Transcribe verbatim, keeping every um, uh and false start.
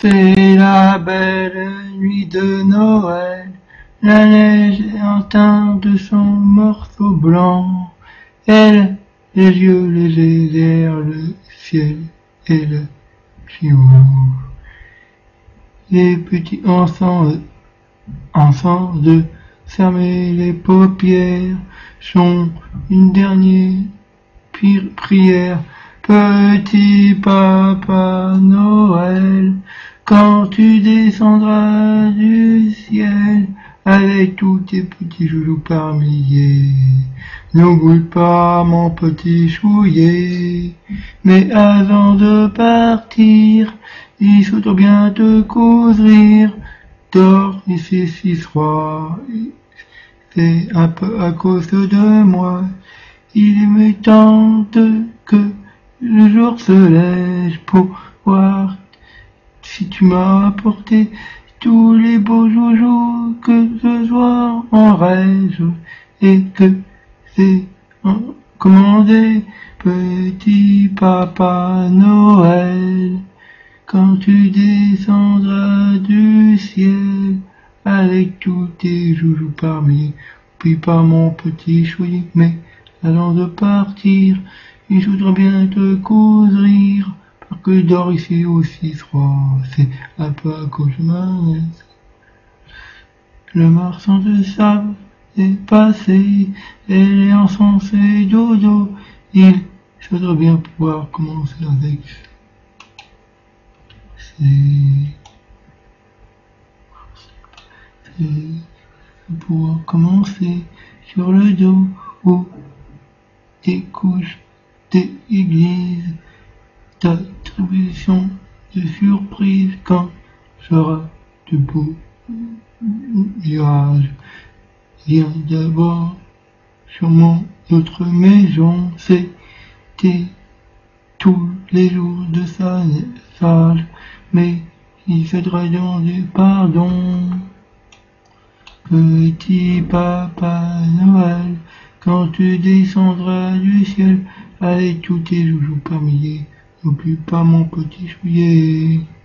C'est la belle nuit de Noël, la neige est en teint de son morceau blanc, elle, les yeux, les airs, le ciel et le humour. Les petits enfants, enfants de fermer les paupières, sont une dernière prière. Petit papa Noël, quand tu descendras du ciel, avec tous tes petits joujoux par milliers, n'oublie pas mon petit chouillet. Mais avant de partir, il faudra bien te couvrir. Dors, il fait si froid, c'est un peu à cause de moi. Il me tente que le jour se lève pour voir si tu m'as apporté tous les beaux joujoux que ce soir en rêve et que c'est commandé. Petit papa Noël, quand tu descendras du ciel avec tous tes joujoux parmi, puis pas mon petit chouillet, mais avant de partir, il faudra bien te couvrir, parce que dors ici aussi froid, c'est un peu à cause de ma nièce. Le marchand de sable est passé, elle est enfoncée dodo, il faudra bien pouvoir commencer avec. C'est... C'est pouvoir commencer sur le dos ou des couches d'église, d'attribution de surprise quand sera de beau virage. Viens d'abord sur mon autre maison, c'était tous les jours de sa naissance, mais il faudra demander pardon. Petit papa Noël, quand tu descendras du ciel, avec tous tes joujoux par milliers, n'oublie pas mon petit chouillet.